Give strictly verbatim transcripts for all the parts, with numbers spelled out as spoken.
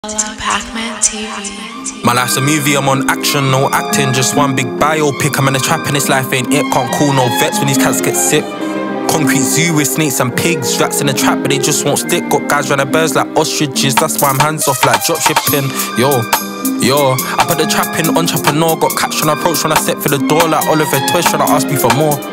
PACMANTV. My life's a movie, I'm on action, no acting, just one big biopic. I'm in a trap and this life ain't it. Can't call no vets when these cats get sick. Concrete zoo with snakes and pigs, rats in the trap but they just won't stick. Got guys running birds like ostriches, that's why I'm hands off like drop shipping. Yo, yo, I put the trap in, entrepreneur. Got catch when I approach when I step through the door like Oliver Twist trying to ask me for more.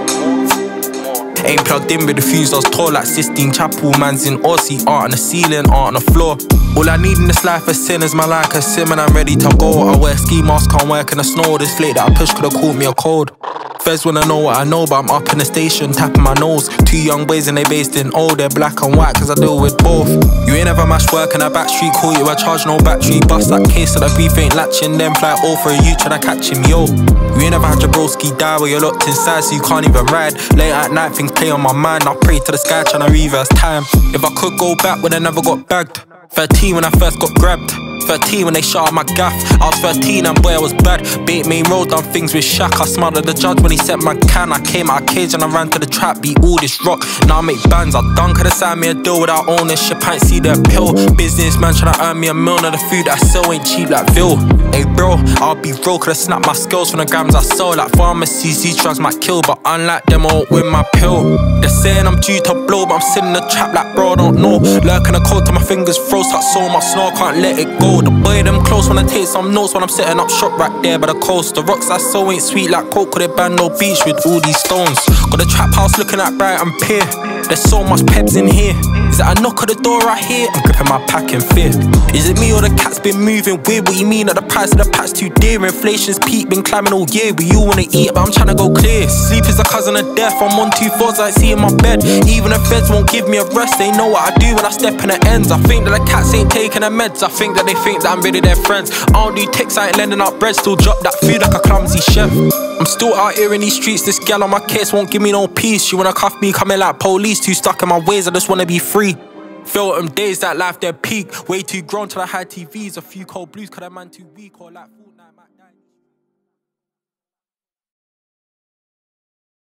Ain't plugged in with the fuse, I was tall like Sistine Chapel. Man's in Aussie, art on the ceiling, art on the floor. All I need in this life is sin is my like a sim and I'm ready to go. I wear ski mask, can't work in the snow. This flake that I push could've caught me a cold. Feds wanna know what I know, but I'm up in the station, tapping my nose. Two young boys and they based in O, they're black and white cause I deal with both. You ain't ever mashed work in a back street, call you a charge, no battery. Bust that case so the beef ain't latching, then fly all for a you tryna catch him, yo. You ain't ever had your broski die where you're locked inside so you can't even ride. Late at night things play on my mind, I pray to the sky tryna reverse time. If I could go back when I never got bagged. Thirteen when I first got grabbed. Thirteen when they shot at my gaff. I was thirteen and boy I was bad. Bait main road, done things with Shaq. I smiled at the judge when he sent my can. I came out of cage and I ran to the trap. Beat all this rock, now I make bands. I done could've signed me a deal without ownership. I ain't see the appeal. Businessman tryna earn me a meal. Now the food I sell ain't cheap like Phil. Hey bro, I'll be real, could've snapped my skills from the grams I sell. Like pharmacies, these drugs might kill, but unlike them I won't win my pill. They're saying I'm due to blow, but I'm sitting in the trap like bro I don't know. Lurking the cold till my fingers froze. Like so much snow, I can't let it go. The boy them close when I take some notes when I'm setting up shop right there by the coast. The rocks I saw ain't sweet like coke, could it ban no beach with all these stones. Got the trap house looking at bright and peer. There's so much peps in here. Is it a knock at the door right here? I'm gripping my pack in fear. Is it me or the cat's been moving weird? What you mean that the price of the pat's too dear? Inflation's peak, been climbing all year. We all wanna eat but I'm trying to go clear. Sleep is a cousin of death, I'm on two fours I see in my bed. Even the feds won't give me a rest. They know what I do when I step in the ends. I think that the cats ain't taking the meds. I think that they think that I'm really their friends. I don't do texts, I ain't lending out bread. Still drop that food like a clumsy chef. I'm still out here in these streets. This gal on my case won't give me no peace. She wanna cuff me, coming like police. Too stuck in my ways, I just wanna be free. Felt them days that life their peak. Way too grown till I had T Vs. A few cold blues, cause that man too weak or like